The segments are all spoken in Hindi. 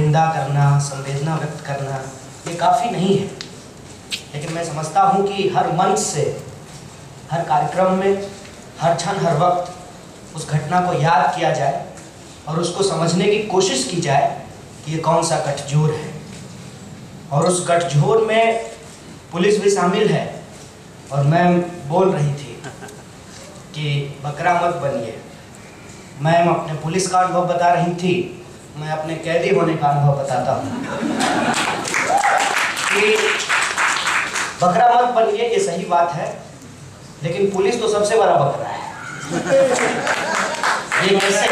निंदा करना, संवेदना व्यक्त करना ये काफ़ी नहीं है, लेकिन मैं समझता हूँ कि हर मंच से, हर कार्यक्रम में, हर क्षण, हर वक्त उस घटना को याद किया जाए और उसको समझने की कोशिश की जाए कि ये कौन सा गठजोड़ है। और उस गठजोड़ में पुलिस भी शामिल है। और मैं बोल रही थी कि बकरा मत बनिए। मैं अपने पुलिस का अनुभव बता रही थी, मैं अपने कैदी होने का अनुभव बताता हूँ कि बकरा मत बनिए, ये सही बात है, लेकिन पुलिस तो सबसे बड़ा बकरा है। ये कैसे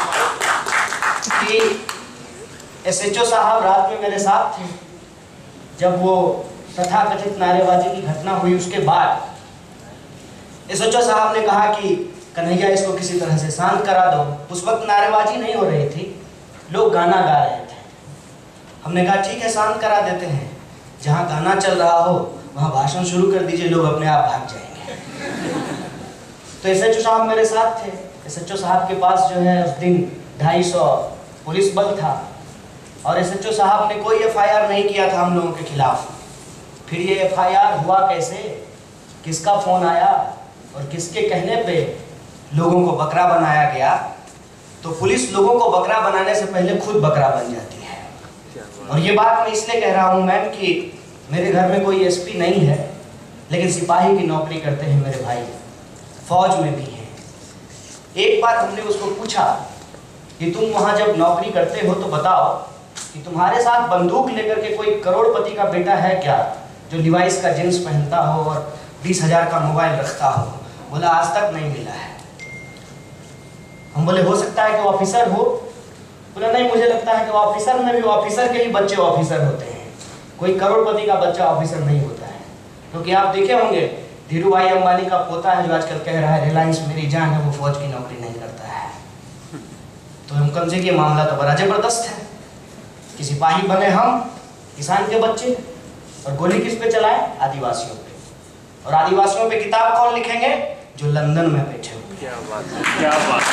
कि SHO साहब रात में मेरे साथ थे जब वो तथाकथित नारेबाजी की घटना हुई। उसके बाद SHO साहब ने कहा कि कन्हैया इसको किसी तरह से शांत करा दो। उस वक्त नारेबाजी नहीं हो रही थी, लोग गाना गा रहे थे। हमने कहा ठीक है, शांत करा देते हैं, जहाँ गाना चल रहा हो वहाँ भाषण शुरू कर दीजिए, लोग अपने आप भाग जाएंगे। तो SHO साहब मेरे साथ थे। SHO साहब के पास जो है उस दिन 250 पुलिस बल था और SHO साहब ने कोई FIR नहीं किया था हम लोगों के खिलाफ। फिर ये FIR हुआ कैसे, किसका फोन आया और किसके कहने पे लोगों को बकरा बनाया गया? तो पुलिस लोगों को बकरा बनाने से पहले खुद बकरा बन जाती है। और ये बात मैं इसलिए कह रहा हूँ मैम कि मेरे घर में कोई SP नहीं है, लेकिन सिपाही की नौकरी करते हैं मेरे भाई, फौज में भी हैं। एक बार हमने उसको पूछा कि तुम वहाँ जब नौकरी करते हो तो बताओ कि तुम्हारे साथ बंदूक लेकर के कोई करोड़पति का बेटा है क्या जो लिवाइस का जींस पहनता हो और 20,000 का मोबाइल रखता हो? बोला आज तक नहीं मिला है। हम बोले हो सकता है कि ऑफिसर हो? बोला नहीं, मुझे लगता है कि ऑफिसर में भी ऑफिसर के ही बच्चे ऑफिसर होते हैं, कोई करोड़पति का बच्चा ऑफिसर नहीं होता है। क्योंकि आप देखे होंगे धीरू भाई अंबानी का पोता है जो आजकल कह रहा है रिलायंस मेरी जान है, वो फौज की नौकरी नहीं करता है। तो हम कम से कम ये मामला तो बड़ा जबरदस्त है कि सिपाही बने हम, किसान के बच्चे, और गोली किस पे चलाए? आदिवासियों पे। और आदिवासियों पे किताब कौन लिखेंगे? जो लंदन में बैठे हुए। क्या बात है, क्या बात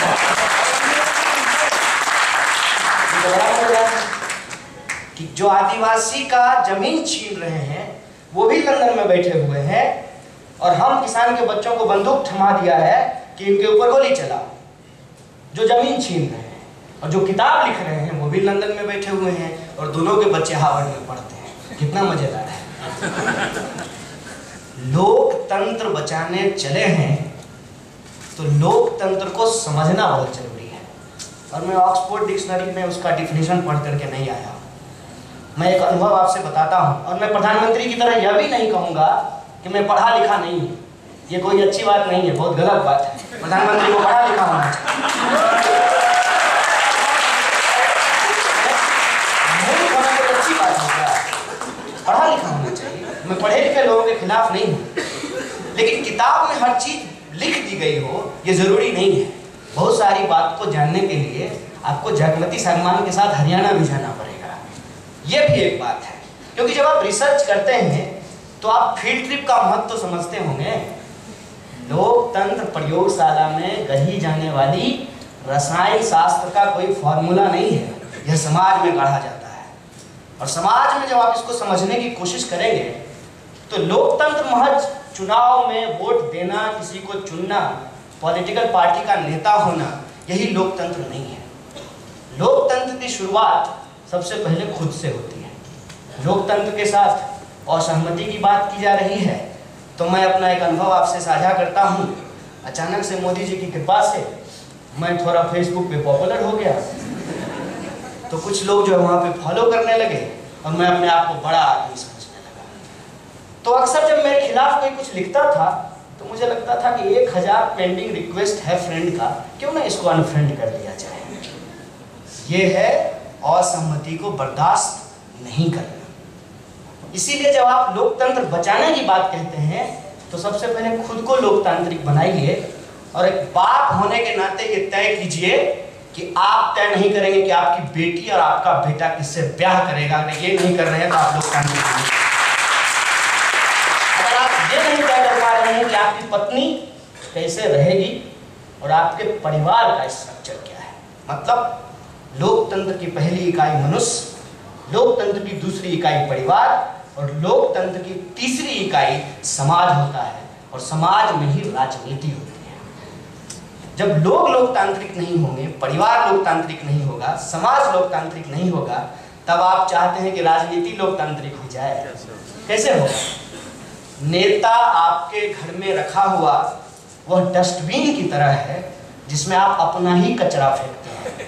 है कि जो आदिवासी का जमीन छीन रहे हैं वो भी लंदन में बैठे हुए हैं, और हम किसान के बच्चों को बंदूक थमा दिया है कि इनके ऊपर गोली चलाओ। जो जमीन छीन रहे हैं और जो किताब लिख रहे हैं वो भी लंदन में बैठे हुए हैं, और दोनों के बच्चे हार्वर्ड में पढ़ते हैं। कितना मजेदार है। लोकतंत्र बचाने चले हैं तो लोकतंत्र को समझना बहुत जरूरी है। और मैं ऑक्सफोर्ड डिक्शनरी में उसका डिफिनेशन पढ़ करके नहीं आया, मैं एक अनुभव आपसे बताता हूँ। और मैं प्रधानमंत्री की तरह यह भी नहीं कहूँगा कि मैं पढ़ा लिखा नहीं हूँ, ये कोई अच्छी बात नहीं है, बहुत गलत बात है। प्रधानमंत्री को पढ़ा लिखा होना चाहिए, अच्छी बात है, पढ़ा लिखा होना चाहिए। मैं पढ़े लिखे लोगों के खिलाफ नहीं हूँ, लेकिन किताब में हर चीज लिख दी गई हो ये जरूरी नहीं है। बहुत सारी बात को जानने के लिए आपको जगमती सरमान के साथ हरियाणा भी जाना पड़ेगा, ये भी एक बात है। क्योंकि जब आप रिसर्च करते हैं तो आप फील्ड ट्रिप का महत्व तो समझते होंगे। लोकतंत्र प्रयोगशाला में गढ़ी जाने वाली रसायन शास्त्र का कोई फॉर्मूला नहीं है, यह समाज में गढ़ा जाता है। और समाज में जब आप इसको समझने की कोशिश करेंगे तो लोकतंत्र महज चुनाव में वोट देना, किसी को चुनना, पॉलिटिकल पार्टी का नेता होना, यही लोकतंत्र नहीं है। लोकतंत्र की शुरुआत सबसे पहले खुद से होती है। लोकतंत्र के साथ असहमति की बात की जा रही है तो मैं अपना एक अनुभव आपसे साझा करता हूँ। अचानक से मोदी जी की कृपा से मैं थोड़ा फेसबुक पे पॉपुलर हो गया, तो कुछ लोग जो है वहाँ पे फॉलो करने लगे और मैं अपने आप को बड़ा आदमी समझने लगा। तो अक्सर जब मेरे खिलाफ कोई कुछ लिखता था तो मुझे लगता था कि 1000 पेंडिंग रिक्वेस्ट है फ्रेंड का, क्यों ना इसको अनफ्रेंड कर दिया जाए। ये है असहमति को बर्दाश्त नहीं करना। इसीलिए जब आप लोकतंत्र बचाने की बात कहते हैं तो सबसे पहले खुद को लोकतांत्रिक बनाइए, और एक बाप होने के नाते ये तय कीजिए कि आप तय नहीं करेंगे कि आपकी बेटी और आपका बेटा किससे ब्याह करेगा। अगर ये नहीं कर रहे हैं तो आप लोकतांत्रिक नहीं। अगर आप ये नहीं तय कर पा रहे हैं कि आपकी पत्नी कैसे रहेगी और आपके परिवार का स्ट्रक्चर क्या है, मतलब लोकतंत्र की पहली इकाई मनुष्य लोकतंत्र की दूसरी इकाई परिवार और लोकतंत्र की तीसरी इकाई समाज होता है, और समाज में ही राजनीति होती है। जब लोग लोकतांत्रिक नहीं होंगे, परिवार लोकतांत्रिक नहीं होगा, समाज लोकतांत्रिक नहीं होगा, तब आप चाहते हैं कि राजनीति लोकतांत्रिक हो जाए, कैसे होगा? नेता आपके घर में रखा हुआ वह डस्टबिन की तरह है जिसमें आप अपना ही कचरा फेंकते हैं।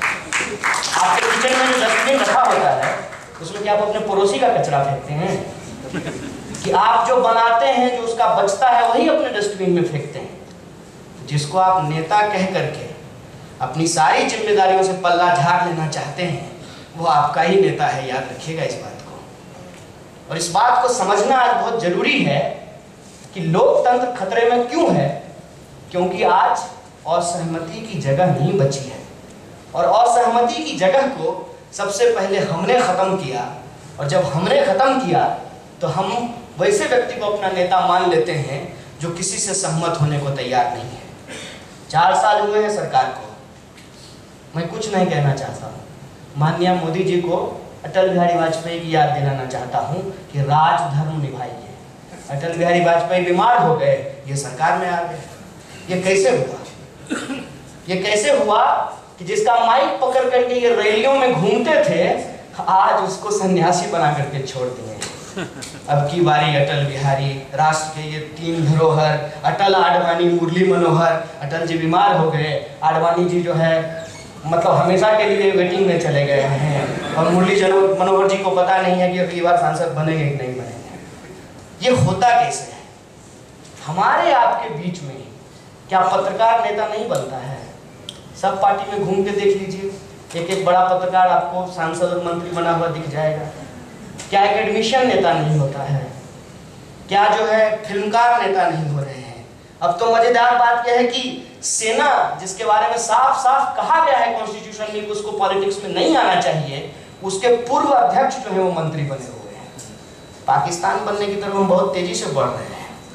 आपके किचन में जो डस्टबिन रखा होता है उसमें क्या आप अपने पड़ोसी का कचरा फेंकते हैं कि आप जो बनाते हैं, जो उसका बचता है, वही अपने डस्टबिन में फेंकते हैं? जिसको आप नेता कह करके अपनी सारी जिम्मेदारियों से पल्ला झाड़ लेना चाहते हैं, वो आपका ही नेता है, याद रखिएगा इस बात को। और इस बात को समझना आज बहुत जरूरी है कि लोकतंत्र खतरे में क्यों है, क्योंकि आज असहमति की जगह नहीं बची है, और असहमति की जगह को सबसे पहले हमने खत्म किया, और जब हमने खत्म किया तो हम वैसे व्यक्ति को अपना नेता मान लेते हैं जो किसी से सहमत होने को तैयार नहीं है। 4 साल हुए हैं सरकार को, मैं कुछ नहीं कहना चाहता हूँ। माननीय मोदी जी को अटल बिहारी वाजपेयी की याद दिलाना चाहता हूँ कि राजधर्म निभाइए। अटल बिहारी वाजपेयी बीमार हो गए, ये सरकार में आ गए। ये कैसे हुआ? ये कैसे हुआ कि जिसका माइक पकड़ करके ये रैलियों में घूमते थे, आज उसको सन्यासी बना करके छोड़ दिए। अब की बारी अटल बिहारी, राष्ट्र के ये 3 धरोहर, अटल, आडवाणी, मुरली मनोहर। अटल जी बीमार हो गए, आडवाणी जी जो है मतलब हमेशा के लिए वेटिंग में चले गए हैं, और मुरली मनोहर जी को पता नहीं है कि अगली बार सांसद बनेंगे कि नहीं बनेंगे। ये होता कैसे है? हमारे आपके बीच में क्या पत्रकार नेता नहीं बनता है? सब पार्टी में घूम के देख लीजिए, एक एक बड़ा पत्रकार आपको सांसद और मंत्री बना हुआ दिख जाएगा। क्या एकेडमिशियन नेता नहीं होता है? क्या जो है फिल्मकार नेता नहीं हो रहे हैं? अब तो मजेदार बात यह है कि सेना, जिसके बारे में साफ साफ कहा गया है कॉन्स्टिट्यूशन में कि उसको पॉलिटिक्स में नहीं आना चाहिए, उसके पूर्व अध्यक्ष जो है वो मंत्री बने हुए हैं। पाकिस्तान बनने की तरफ हम बहुत तेजी से बढ़ रहे हैं।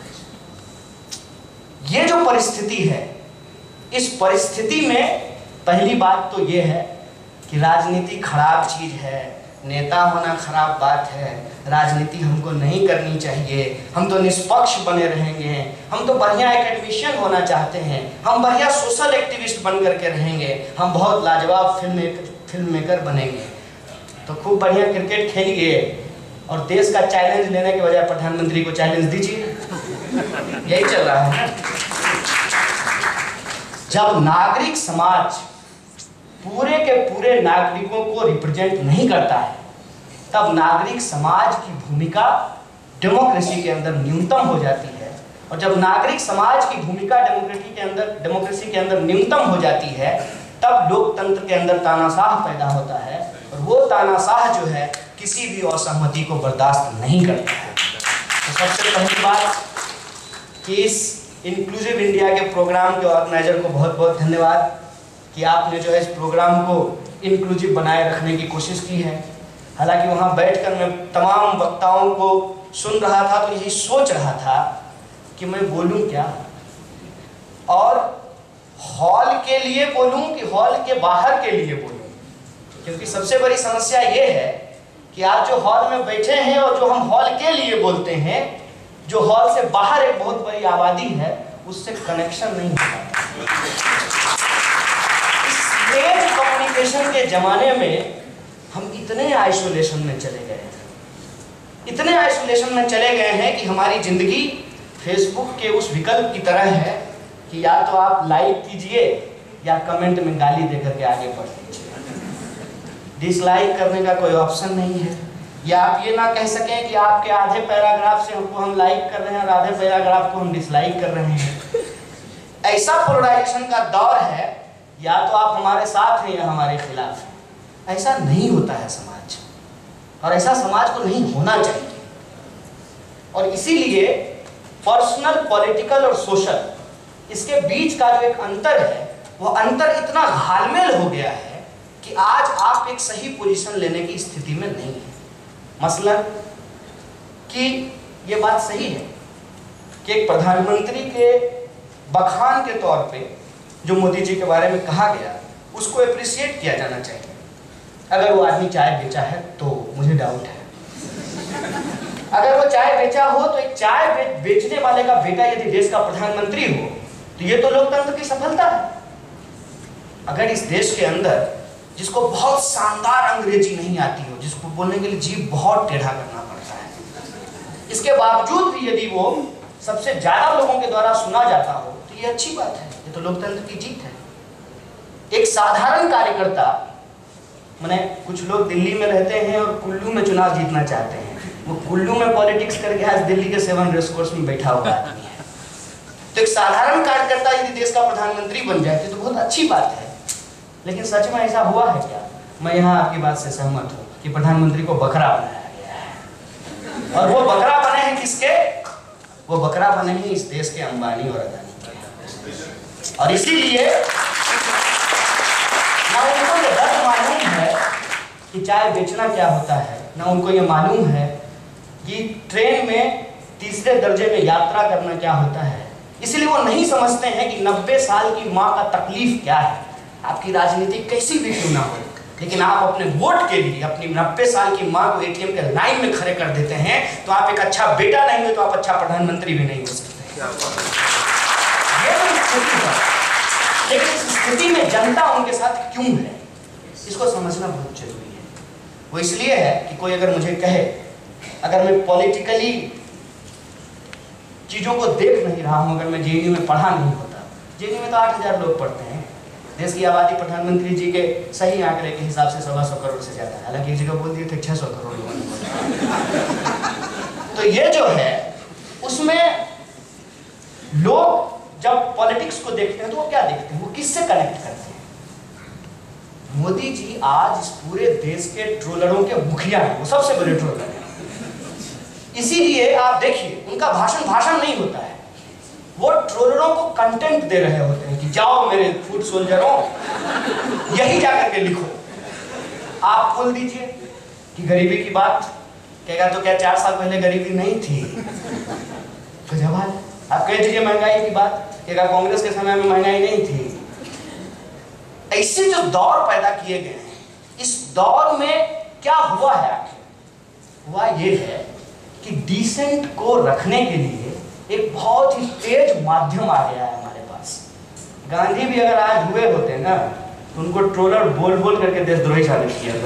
ये जो परिस्थिति है, इस परिस्थिति में पहली बात तो ये है कि राजनीति खराब चीज है, नेता होना खराब बात है, राजनीति हमको नहीं करनी चाहिए, हम तो निष्पक्ष बने रहेंगे, हम तो बढ़िया एकेडमिशियन होना चाहते हैं, हम बढ़िया सोशल एक्टिविस्ट बन करके रहेंगे, हम बहुत लाजवाब फिल्म मेकर बनेंगे। तो खूब बढ़िया क्रिकेट खेलिए और देश का चैलेंज लेने के बजाय प्रधानमंत्री को चैलेंज दीजिए। यही चल रहा है। जब नागरिक समाज पूरे के पूरे नागरिकों को रिप्रेजेंट नहीं करता है, तब नागरिक समाज की भूमिका डेमोक्रेसी के अंदर न्यूनतम हो जाती है। और जब नागरिक समाज की भूमिका डेमोक्रेसी के अंदर न्यूनतम हो जाती है, तब लोकतंत्र के अंदर तानाशाह पैदा होता है, और वो तानाशाह जो है किसी भी असहमति को बर्दाश्त नहीं करता है। तो सबसे पहली बात कि इस इंक्लूसिव इंडिया के प्रोग्राम के ऑर्गेनाइजर को बहुत बहुत धन्यवाद कि आपने जो है इस प्रोग्राम को इंक्लूसिव बनाए रखने की कोशिश की है। हालांकि वहाँ बैठकर मैं तमाम वक्ताओं को सुन रहा था तो यही सोच रहा था कि मैं बोलूँ क्या, और हॉल के लिए बोलूँ कि हॉल के बाहर के लिए बोलूँ, क्योंकि सबसे बड़ी समस्या ये है कि आप जो हॉल में बैठे हैं और जो हम हॉल के लिए बोलते हैं, जो हॉल से बाहर एक बहुत बड़ी आबादी है, उससे कनेक्शन नहीं होता। स्टेज कम्युनिकेशन के जमाने में हम इतने आइसोलेशन में चले गए हैं, इतने आइसोलेशन में चले गए हैं कि हमारी जिंदगी फेसबुक के उस विकल्प की तरह है कि या तो आप लाइक कीजिए या कमेंट में गाली देकर के आगे बढ़ लीजिए। डिसलाइक करने का कोई ऑप्शन नहीं है, या आप ये ना कह सकें कि आपके आधे पैराग्राफ से हमको हम लाइक कर रहे हैं और आधे पैराग्राफ को हम डिसलाइक कर रहे हैं। ऐसा पोलराइजेशन का दौर है, या तो आप हमारे साथ हैं या हमारे खिलाफ हैं। ऐसा नहीं होता है समाज, और ऐसा समाज को नहीं होना चाहिए। और इसीलिए पर्सनल, पॉलिटिकल और सोशल, इसके बीच का जो एक अंतर है, वो अंतर इतना घालमेल हो गया है कि आज आप एक सही पोजीशन लेने की स्थिति में नहीं है। मसलन कि ये बात सही है कि एक प्रधानमंत्री के बखान के तौर पे जो मोदी जी के बारे में कहा गया, उसको एप्रिशिएट किया जाना चाहिए। अगर वो आदमी चाय बेचा है तो मुझे डाउट है। अगर वो चाय बेचा हो तो एक चाय बेचने वाले का बेटा यदि देश का प्रधानमंत्री हो तो ये तो लोकतंत्र की सफलता है। अगर इस देश के अंदर जिसको बहुत शानदार अंग्रेजी नहीं आती हो, जिसको बोलने के लिए जीभ बहुत टेढ़ा करना पड़ता है, इसके बावजूद भी यदि वो सबसे ज्यादा लोगों के द्वारा सुना जाता हो तो ये अच्छी बात है, ये तो लोकतंत्र की जीत है। एक साधारण कार्यकर्ता, माने कुछ लोग दिल्ली में रहते हैं और कुल्लू में चुनाव जीतना चाहते हैं, वो कुल्लू में पॉलिटिक्स करके आज दिल्ली के 7 रेसकोर्स में बैठा हुआ आदमी है। तो एक साधारण कार्यकर्ता यदि देश का प्रधानमंत्री बन जाए तो बहुत अच्छी बात है। लेकिन सच में ऐसा हुआ है क्या? मैं यहाँ आपकी बात से सहमत हूँ कि प्रधानमंत्री को बकरा बनाया गया है। और वो बकरा बने हैं किसके? वो बकरा बने हैं इस देश के अंबानी और अदानी के। और इसीलिए ना उनको ये दर्द मालूम है कि चाय बेचना क्या होता है, ना उनको ये मालूम है कि ट्रेन में 3रे दर्जे में यात्रा करना क्या होता है। इसलिए वो नहीं समझते हैं कि 90 साल की माँ का तकलीफ क्या है। आपकी राजनीति कैसी भी क्यों ना हो, लेकिन आप अपने वोट के लिए अपनी 90 साल की माँ को एटीएम के लाइन में खड़े कर देते हैं, तो आप एक अच्छा बेटा नहीं हो तो आप अच्छा प्रधानमंत्री भी नहीं हो सकते। ये तो स्थिति है। लेकिन इस स्थिति में जनता उनके साथ क्यों है, इसको समझना बहुत जरूरी है। वो इसलिए है कि कोई अगर मुझे कहे, अगर मैं पॉलिटिकली चीजों को देख नहीं रहा हूं, अगर मैं जेएनयू में पढ़ा नहीं होता, जेएनयू में तो 8000 लोग पढ़ते हैं, देश की आबादी प्रधानमंत्री जी के सही आंकड़े के हिसाब से 125 करोड़ से ज्यादा है, हालांकि एक जगह बोल दिए थे 600 करोड़ लोगों ने। तो ये जो है उसमें लोग जब पॉलिटिक्स को देखते हैं तो वो क्या देखते हैं, वो किससे कनेक्ट करते हैं? मोदी जी आज इस पूरे देश के ट्रोलरों के मुखिया हैं, वो सबसे बड़े ट्रोलर हैं। इसीलिए आप देखिए उनका भाषण नहीं होता है, वो ट्रोलरों को कंटेंट दे रहे होते हैं कि जाओ मेरे फूड सोल्जरों, यही जाकर के लिखो। आप बोल दीजिए कि गरीबी की बात, कहेगा तो क्या 4 साल पहले गरीबी नहीं थी? तो जवाब आप कह दीजिए महंगाई की बात, कहेगा कांग्रेस के समय में महंगाई नहीं थी। ऐसे जो दौर पैदा किए गए हैं, इस दौर में क्या हुआ है आखिर? हुआ ये है कि डिसेंट को रखने के लिए एक बहुत ही तेज माध्यम आ गया है हमारे पास। गांधी भी अगर आज हुए होते ना तो उनको ट्रोलर बोल बोल करके देशद्रोही साबित किया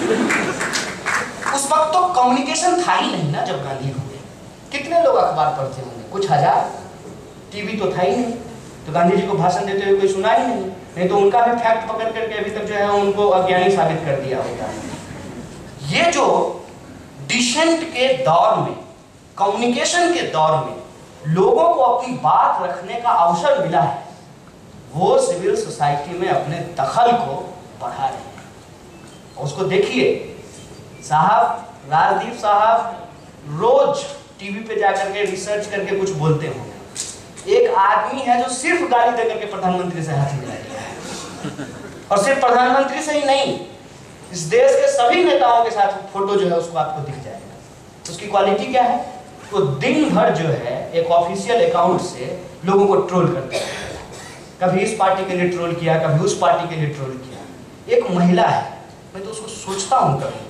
उस वक्त तो कम्युनिकेशन था ही नहीं ना जब गांधी हुए। कितने लोग अखबार पढ़ते होंगे? कुछ हजार। टीवी तो था ही नहीं, तो गांधी जी को भाषण देते हुए कोई सुना ही नहीं तो उनका भी फैक्ट पकड़ करके अभी तक जो है उनको अज्ञानी साबित कर दिया होता है। ये जो डिसेंट के दौर में, कम्युनिकेशन के दौर में लोगों को अपनी बात रखने का अवसर मिला है, वो सिविल सोसाइटी में अपने दखल को बढ़ा रहे हैं। और उसको देखिए साहब, राजदीप साहब रोज टीवी पे जाकर के रिसर्च करके कुछ बोलते होंगे। एक आदमी है जो सिर्फ गाली देकर के प्रधानमंत्री से हाथ मिला दिया है, और सिर्फ प्रधानमंत्री से ही नहीं, इस देश के सभी नेताओं के साथ फोटो जो है उसको आपको दिख जाएगा। उसकी क्वालिटी क्या है? तो दिन भर जो है एक ऑफिशियल अकाउंट से लोगों को ट्रोल करता है। कभी इस पार्टी के लिए ट्रोल किया, कभी उस पार्टी के लिए ट्रोल किया। एक महिला है, मैं तो उसको सोचता हूं कभी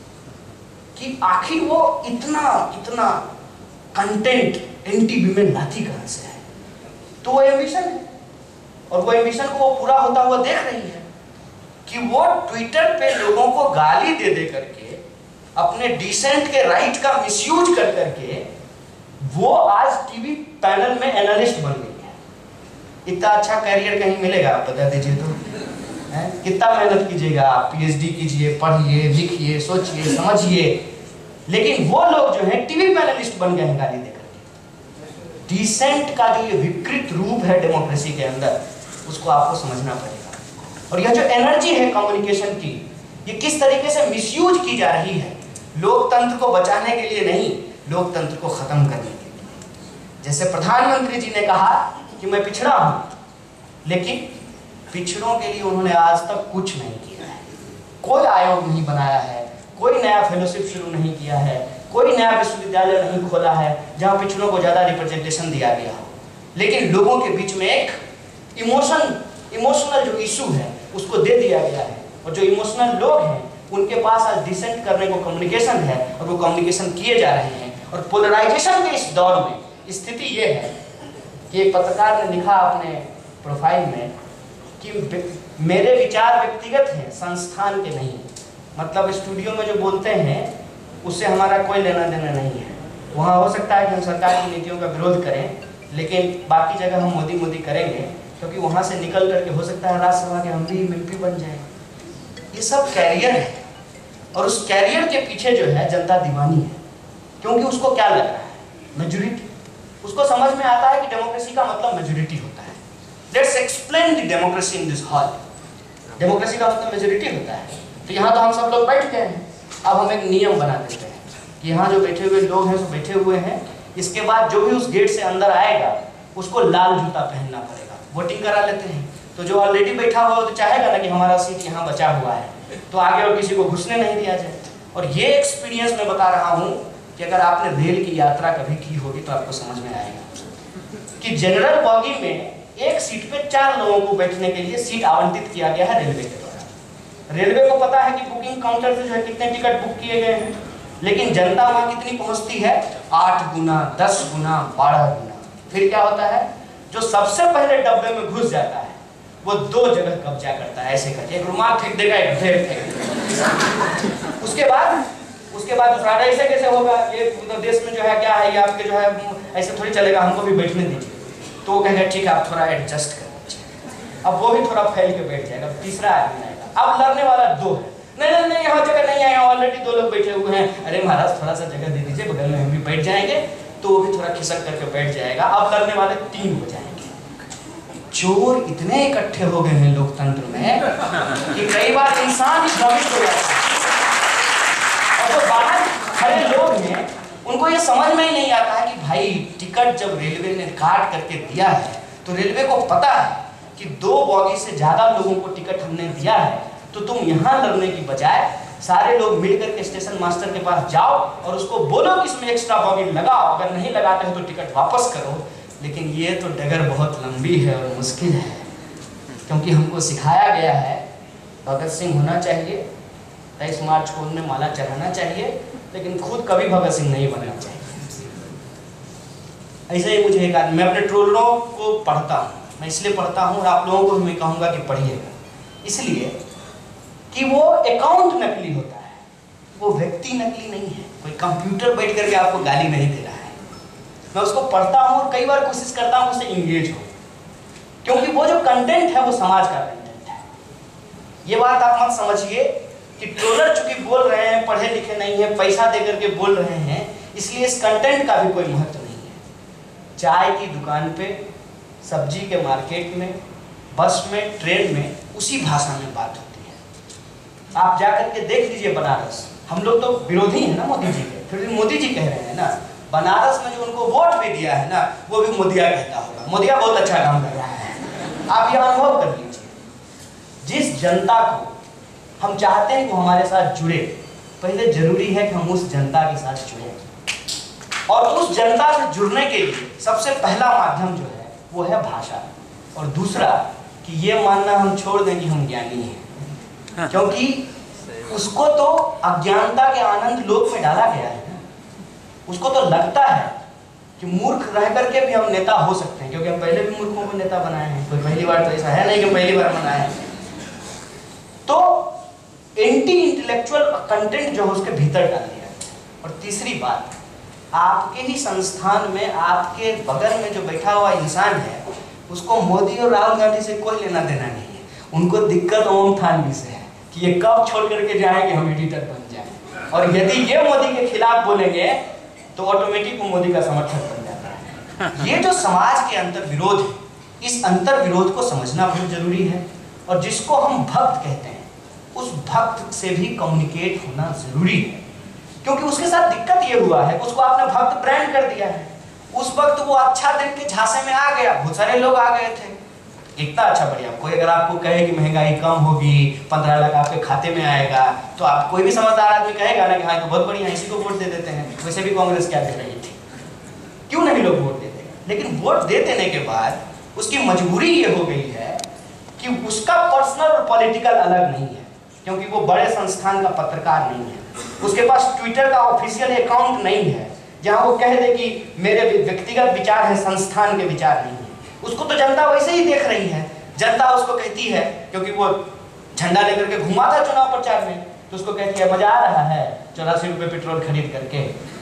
कि आखिर वो इतना कंटेंट एंटी वीमेन लाती कहां से है? तो वो एम्बिशन है, और वो एम्बिशन को वो पूरा होता हुआ देख रही है कि वो ट्विटर पे लोगों को गाली दे दे करके, अपने डिसेंट के राइट का मिसयूज कर करके वो आज टीवी पैनल में एनालिस्ट बन गई है। इतना अच्छा कैरियर कहीं मिलेगा? आप बता दीजिए तो। कितना मेहनत कीजिएगा आप, पीएचडी कीजिए, पढ़िए, लिखिए, सोचिए, समझिए, लेकिन वो लोग जो है टीवी पैनलिस्ट बन गए हैं गाली देकर के। डिसेंट का जो ये विकृत रूप है डेमोक्रेसी के अंदर, उसको आपको समझना पड़ेगा। और यह जो एनर्जी है कम्युनिकेशन की, ये किस तरीके से मिसयूज की जा रही है, लोकतंत्र को बचाने के लिए नहीं, लोकतंत्र को खत्म करने के लिए। जैसे प्रधानमंत्री जी ने कहा कि मैं पिछड़ा हूं, लेकिन पिछड़ों के लिए उन्होंने आज तक कुछ नहीं किया है। कोई आयोग नहीं बनाया है, कोई नया फेलोशिप शुरू नहीं किया है, कोई नया विश्वविद्यालय नहीं खोला है जहां पिछड़ों को ज्यादा रिप्रेजेंटेशन दिया गया हो। लेकिन लोगों के बीच में एक इमोशनल जो इशू है उसको दे दिया गया है, और जो इमोशनल लोग हैं उनके पास आज डिसेंट करने को कम्युनिकेशन है और वो कम्युनिकेशन किए जा रहे हैं। और पोलराइजेशन के इस दौर में स्थिति ये है कि एक पत्रकार ने लिखा अपने प्रोफाइल में कि मेरे विचार व्यक्तिगत हैं, संस्थान के नहीं। मतलब स्टूडियो में जो बोलते हैं उससे हमारा कोई लेना देना नहीं है। वहाँ हो सकता है कि हम सरकार की नीतियों का विरोध करें, लेकिन बाकी जगह हम मोदी मोदी करेंगे, क्योंकि वहाँ से निकल करके हो सकता है राज्यसभा के हम भी एमपी बन जाए। ये सब कैरियर है और उस कैरियर के पीछे जो है जनता दीवानी है, क्योंकि उसको क्या लग रहा है, मेजोरिटी। उसको समझ में आता है कि डेमोक्रेसी का मतलब मेजोरिटी होता है। Let's explain the democracy in this hall. Democracy का मतलब मेजोरिटी होता है। तो यहाँ तो हम सब लोग बैठ गए हैं, अब हम एक नियम बना देते हैं कि यहाँ जो बैठे हुए लोग हैं, जो बैठे हुए हैं, इसके बाद जो भी उस गेट से अंदर आएगा उसको लाल जूता पहनना पड़ेगा। वोटिंग करा लेते हैं, तो जो ऑलरेडी बैठा हुआ तो चाहेगा ना कि हमारा सीट यहाँ बचा हुआ है, तो आगे और किसी को घुसने नहीं दिया जाए। और ये एक्सपीरियंस मैं बता रहा हूँ कि अगर आपने रेल की यात्रा कभी की होगी तो आपको समझ में आएगा कि जनरल बॉगी में एक सीट पे 4 लोगों को बैठने के लिए सीट आवंटित किया गया है रेलवे के द्वारा। रेलवे को पता है कि बुकिंग काउंटर से जो है कितने टिकट बुक किए गए हैं, लेकिन जनता वहां कितनी पहुंचती है, 8 गुना, 10 गुना, 12 गुना। फिर क्या होता है, जो सबसे पहले डब्बे में घुस जाता है वो 2 जगह कब्जा करता है, ऐसे करके एक रुमाल फेंक देगा, एक ढेर फेंक देगा। उसके बाद दूसरा ऐसे कैसे होगा, ये तो देश में जो है क्या है, ये आपके जो है ऐसे थोड़ी चलेगा, हमको भी बैठने दीजिए। तो वो कहेगा ठीक है आप थोड़ा एडजस्ट कर लीजिए। अब वो भी थोड़ा फैल के बैठ जाएगा, तीसरा आदमी आएगा। अब लड़ने वाला 2 है, नहीं यहाँ जगह नहीं है, ऑलरेडी 2 लोग बैठे हुए हैं, अरे महाराज थोड़ा सा जगह दे दीजिए, बगल में हम भी बैठ जाएंगे। तो वो भी थोड़ा खिसक करके बैठ जाएगा। अब लड़ने वाले 3 हो जाएंगे। चोर इतने इकट्ठे हो गए हैं लोकतंत्र में कि कई बार इंसान ही भ्रमित हो जाता है। और जो बाहर खड़े लोग हैं उनको ये समझ में ही नहीं आता है कि भाई टिकट जब रेलवे ने काट करके दिया है तो रेलवे को पता है कि 2 बॉगी से ज्यादा लोगों को टिकट हमने दिया है, तो तुम यहाँ लड़ने की बजाय सारे लोग मिलकर के स्टेशन मास्टर के पास जाओ और उसको बोलो कि इसमें एक्स्ट्रा बॉगी लगाओ, अगर नहीं लगाते हो तो टिकट वापस करो। लेकिन ये तो डगर बहुत लंबी है और मुश्किल है, क्योंकि हमको सिखाया गया है भगत सिंह होना चाहिए, 23 मार्च को उन्हें माला चढ़ाना चाहिए, लेकिन खुद कभी भगत सिंह नहीं बनना चाहिए। ऐसे ही मुझे एक आदमी, मैं अपने ट्रोलरों को पढ़ता हूँ, मैं इसलिए पढ़ता हूँ और आप लोगों को भी मैं कहूँगा कि पढ़िएगा, इसलिए कि वो अकाउंट नकली होता है, वो व्यक्ति नकली नहीं है। कोई कंप्यूटर बैठ करके आपको गाली नहीं दे रहा है। मैं उसको पढ़ता हूँ और कई बार कोशिश करता हूँ उससे इंगेज हो, क्योंकि वो जो कंटेंट है वो समाज का कंटेंट है। ये बात आप मत समझिए कि ट्रोलर चूंकि बोल रहे हैं, पढ़े लिखे नहीं है, पैसा दे करके बोल रहे हैं, इसलिए इस कंटेंट का भी कोई महत्व नहीं है। चाय की दुकान पे, सब्जी के मार्केट में, बस में, ट्रेन में उसी भाषा में बात होती है। आप जाकर के देख लीजिए बनारस, हम लोग तो विरोधी हैं ना मोदी जी के, फिर भी मोदी जी कह रहे हैं ना, बनारस में जो उनको वोट भी दिया है ना, वो भी मोदिया कहता होगा, मोदिया बहुत अच्छा काम कर रहा है। आप यह अनुभव कर लीजिए, जिस जनता को हम चाहते हैं कि वो हमारे साथ जुड़े, पहले जरूरी है कि हम उस जनता के साथ जुड़े, और उस जनता से जुड़ने के लिए सबसे पहला माध्यम जो है वो है भाषा, और दूसरा कि ये मानना हम छोड़ दें कि हम ज्ञानी हैं, क्योंकि उसको तो अज्ञानता के आनंद लोक में डाला गया है। उसको तो लगता है कि मूर्ख रह करके भी हम नेता हो सकते हैं, क्योंकि हम पहले भी मूर्खों को नेता बनाए हैं, कोई पहली बार तो ऐसा है नहीं कि पहली बार बनाए हैं। तो एंटी इंटेलेक्चुअल कंटेंट जो है उसके भीतर डाल दिया। और तीसरी बात, आपके ही संस्थान में आपके बगल में जो बैठा हुआ इंसान है उसको मोदी और राहुल गांधी से कोई लेना देना नहीं है। उनको दिक्कत ओम थानवी से है कि ये कब छोड़ करके जाएं कि हम एडिटर बन जाएं, और यदि ये मोदी के खिलाफ बोलेंगे तो ऑटोमेटिक वो मोदी का समर्थक बन जाता है। ये जो समाज के अंतर विरोध है, इस अंतर विरोध को समझना बहुत जरूरी है, और जिसको हम भक्त कहते हैं उस भक्त से भी कम्युनिकेट होना जरूरी है, क्योंकि उसके साथ दिक्कत ये हुआ है, उसको आपने भक्त ब्रांड कर दिया है। उस वक्त वो अच्छा दिन के झांसे में आ गया, बहुत सारे लोग आ गए थे, इतना अच्छा बढ़िया। कोई अगर आपको कहे कि महंगाई कम होगी, 15 लाख आपके खाते में आएगा, तो आप कोई भी समझदार आदमी कहेगा ना कि हाँ तो बहुत बढ़िया, इसी को वोट दे देते हैं। वैसे भी कांग्रेस क्या दे रही थी, क्यों नहीं लोग वोट देते। लेकिन वोट दे देने के बाद उसकी मजबूरी ये हो गई है कि उसका पर्सनल और पॉलिटिकल अलग नहीं है, क्योंकि वो बड़े संस्थान का पत्रकार नहीं है, उसके पास ट्विटर का ऑफिशियल अकाउंट नहीं है जहां वो कह दे कि मेरे व्यक्तिगत विचार है, संस्थान के विचार नहीं है। उसको तो जनता वैसे ही देख रही है। जनता उसको कहती है, क्योंकि वो झंडा लेकर के घुमा था चुनाव प्रचार में, तो उसको कहती है मजा आ रहा है 84 रुपए पेट्रोल खरीद करके।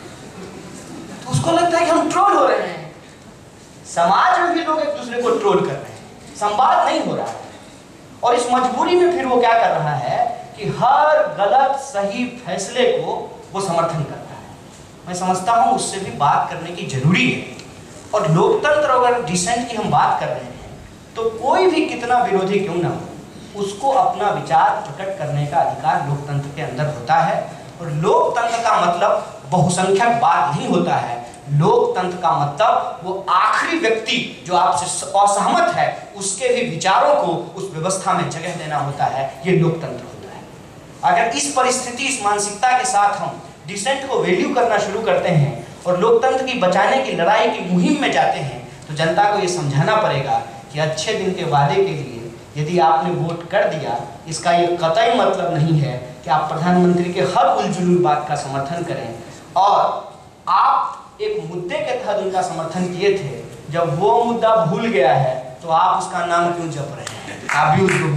तो उसको लगता है कि हम ट्रोल हो रहे हैं। समाज में भी लोग एक दूसरे को ट्रोल कर रहे हैं, संवाद नहीं हो रहा है। और इस मजबूरी में फिर वो क्या कर रहा है कि हर गलत सही फैसले को वो समर्थन करता है। मैं समझता हूं उससे भी बात करने की जरूरी है। और लोकतंत्र अगर डिसेंट की हम बात कर रहे हैं तो कोई भी कितना विरोधी क्यों ना हो, उसको अपना विचार प्रकट करने का अधिकार लोकतंत्र के अंदर होता है। और लोकतंत्र का मतलब बहुसंख्यकवाद नहीं होता है। लोकतंत्र का मतलब वो आखिरी व्यक्ति जो आपसे असहमत है उसके भी विचारों को उस व्यवस्था में जगह देना होता है। ये लोकतंत्र होता है। अगर इस परिस्थिति, इस मानसिकता के साथ हम डिसेंट को वैल्यू करना शुरू करते हैं और लोकतंत्र की बचाने की लड़ाई की मुहिम में जाते हैं, तो जनता को ये समझाना पड़ेगा कि अच्छे दिन के वादे के लिए यदि आपने वोट कर दिया, इसका ये कतई मतलब नहीं है कि आप प्रधानमंत्री के हर उलझुल बात का समर्थन करें। और आप एक मुद्दे के तहत उनका समर्थन किए थे, जब वो मुद्दा भूल गया है तो आप उसका नाम क्यों जप रहे हैं? आप भी उसको भूल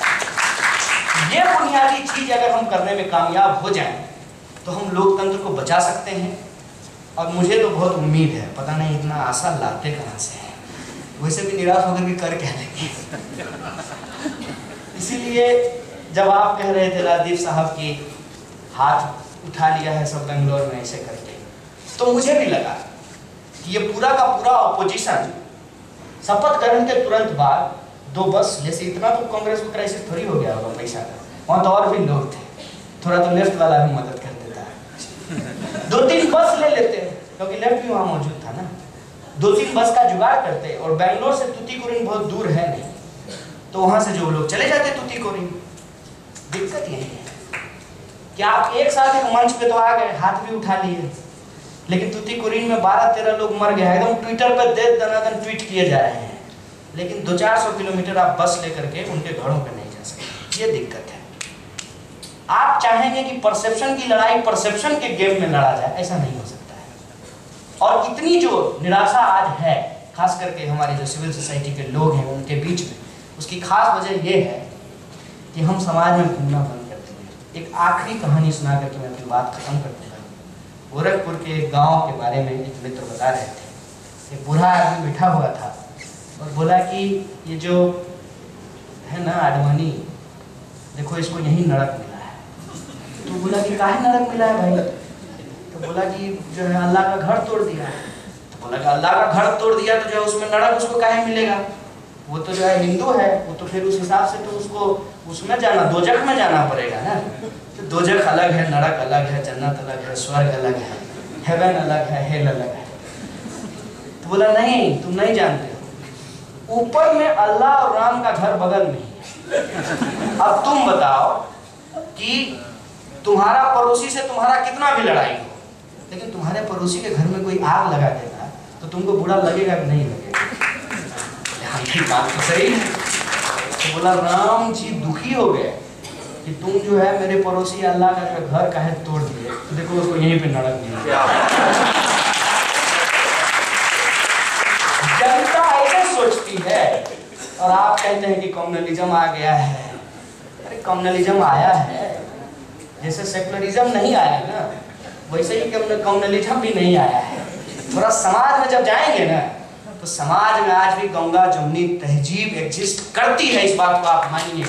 गए। ये बुनियादी चीज अगर हम करने में कामयाब हो जाएं तो हम लोकतंत्र को बचा सकते हैं। और मुझे तो बहुत उम्मीद है, पता नहीं इतना आशा लाते कहाँ से है, वैसे भी निराश होकर के कर क्या लेंगे। इसीलिए जब आप कह रहे थे राजदीप साहब की हाथ उठा लिया है सब बेंगलोर में ऐसे करके, तो मुझे भी लगा कि ये पूरा का पूरा ऑपोजिशन शपथ ग्रहण के तुरंत बाद 2 बस, जैसे इतना तो कांग्रेस को क्राइसिस थोड़ी हो गया होगा पैसा का, वहां तो और भी लोग थे, थोड़ा तो लेफ्ट वाला भी मदद कर देता है। 2-3 बस ले लेते, क्योंकि लेफ्ट भी वहां मौजूद था ना, 2-3 बस का जुगाड़ करते। और बेंगलोर से तूतीकोरिन बहुत दूर है नहीं, तो वहां से जो लोग चले जाते तूतीकोरिन। दिक्कत यही है कि आप एक साथ एक मंच पे तो आ गए, हाथ भी उठा लिए, लेकिन तूतीकोरिन में 12-13 लोग मर गए, एकदम ट्विटर पर दे दनादन ट्वीट किए जा रहे हैं, लेकिन 200-400 किलोमीटर आप बस लेकर के उनके घरों पे नहीं जा सकते। ये दिक्कत है। आप चाहेंगे कि परसेप्शन की लड़ाई परसेप्शन के गेम में लड़ा जाए, ऐसा नहीं हो सकता है। और इतनी जो निराशा आज है, खास करके हमारे जो सिविल सोसाइटी के लोग हैं उनके बीच में, उसकी खास वजह यह है कि हम समाज में घूमना बंद कर देंगे। एक आखिरी कहानी सुना करके मैं अपनी बात खत्म कर दूंगा। गोरखपुर के एक गाँव के बारे में एक मित्र बता रहे थे। एक बूढ़ा आदमी बैठा हुआ था और बोला कि ये जो है ना आडवाणी, देखो इसको यही नरक मिला है। तो बोला कि काहे नरक मिला है भाई? तो बोला कि जो है अल्लाह का घर तोड़ दिया। तो बोला कि अल्लाह का घर तोड़ दिया तो जो है उसमें नरक उसको काहे मिलेगा? वो तो जो है हिंदू है, वो तो फिर उस हिसाब से तो उसको उसमें जाना, दोजख में जाना पड़ेगा ना। तो दोजख अलग है, नरक अलग है, जन्नत अलग है, स्वर्ग अलग है, हेवन अलग है, हेल अलग है। तो बोला नहीं, तुम नहीं जानते हो, ऊपर में अल्लाह और राम का घर बगल में ही। अब तुम बताओ कि तुम्हारा पड़ोसी से तुम्हारा कितना भी लड़ाई हो, लेकिन तुम्हारे पड़ोसी के घर में कोई आग लगा देगा तो तुमको बुरा लगेगा कि नहीं लगेगा? बात तो सही है। तो बोला राम जी दुखी हो गए कि तुम जो है मेरे पड़ोसी अल्लाह का घर काहे तोड़ दिए, तो देखो उसको यहीं पे नरक मिला। जनता ऐसे सोचती है और आप कहते हैं कि कम्युनलिज्म आ गया है। अरे कम्युनलिज्म आया है, जैसे सेकुलरिज्म नहीं आया ना, वैसे ही कम्युनलिज्म भी नहीं आया है। थोड़ा समाज में जब जाएंगे ना, तो समाज में आज भी गंगा जमुनी तहजीब एग्जिस्ट करती है, इस बात को आप मानिए।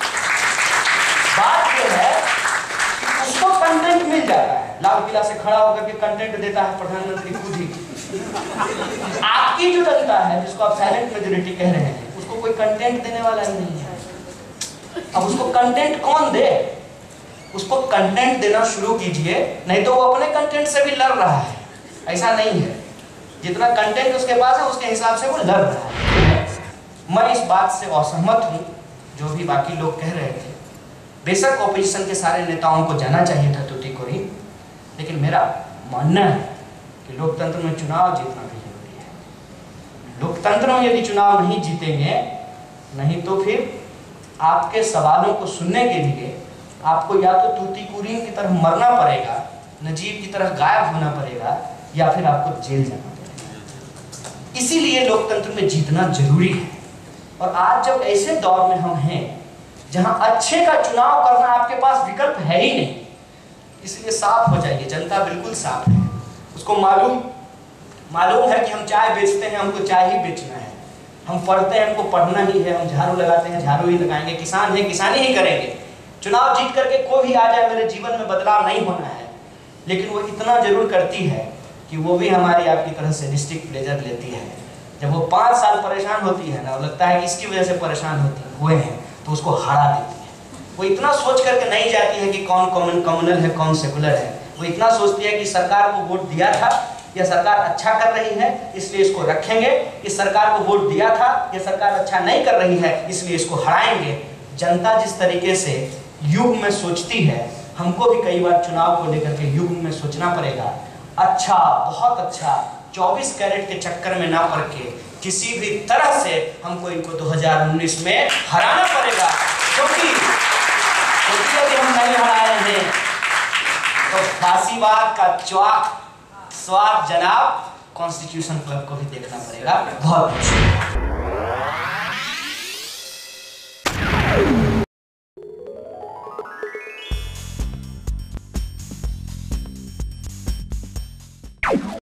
बात ये है कि उसको कंटेंट मिल जाता है, लाल किला से खड़ा होकर के कंटेंट देता है प्रधानमंत्री खुद ही। आपकी जो जनता है जिसको आप साइलेंट मेजॉरिटी कह रहे हैं, उसको कोई कंटेंट देने वाला ही नहीं है। अब उसको कंटेंट कौन दे? उसको कंटेंट देना शुरू कीजिए, नहीं तो वो अपने कंटेंट से भी लड़ रहा है। ऐसा नहीं है, जितना कंटेंट उसके पास है उसके हिसाब से वो लड़ रहा है। मैं इस बात से असहमत हूँ जो भी बाकी लोग कह रहे थे। बेशक ऑपोजिशन के सारे नेताओं को जाना चाहिए था तूतीकोरिन, लेकिन मेरा मानना है कि लोकतंत्र में चुनाव जीतना भी जरूरी है। लोकतंत्र में यदि चुनाव नहीं जीतेंगे, नहीं तो फिर आपके सवालों को सुनने के लिए आपको या तो तूतीकुरीन की तरह मरना पड़ेगा, नजीब की तरह गायब होना पड़ेगा, या फिर आपको जेल जाना पड़ेगा। इसीलिए लोकतंत्र में जीतना जरूरी है। और आज जब ऐसे दौर में हम हैं जहां अच्छे का चुनाव करना आपके पास विकल्प है ही नहीं, इसलिए साफ हो जाइए, जनता बिल्कुल साफ है, उसको मालूम है कि हम चाय बेचते हैं, हमको चाय ही बेचना है, हम पढ़ते हैं, हमको पढ़ना ही है, हम झाड़ू लगाते हैं, झाड़ू ही लगाएंगे, किसान है, किसानी ही करेंगे, चुनाव जीत करके कोई भी आ जाए, मेरे जीवन में बदलाव नहीं होना है। लेकिन वो इतना जरूर करती है कि वो भी हमारी आपकी तरह से डिस्ट्रिक्ट प्लेजर लेती है। जब वो 5 साल परेशान होती है ना, लगता है कि इसकी वजह से परेशान हुए हैं, तो उसको हरा देती है। वो इतना सोच करके नहीं जाती है कि कौन कम्युनल है, कौन सेकुलर है। वो इतना सोचती है कि सरकार को वोट दिया था, यह सरकार अच्छा कर रही है, इसलिए इसको रखेंगे, इस सरकार को वोट दिया था, यह सरकार अच्छा नहीं कर रही है, इसलिए इसको हराएंगे। जनता जिस तरीके से युग में सोचती है, हमको भी कई बार चुनाव को लेकर के युग में सोचना पड़ेगा। अच्छा, बहुत अच्छा, 24 कैरेट के चक्कर में ना पड़ के किसी भी तरह से हमको इनको 2019 में हराना पड़ेगा, क्योंकि यदि हम नहीं हराए हैं तो फांसीवाद का स्वाद जनाब कॉन्स्टिट्यूशन क्लब को भी देखना पड़ेगा। बहुत